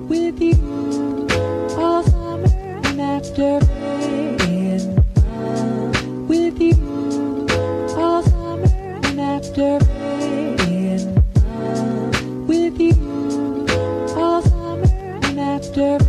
with you all summer and after rain. With you all summer and after rain. With you all summer and after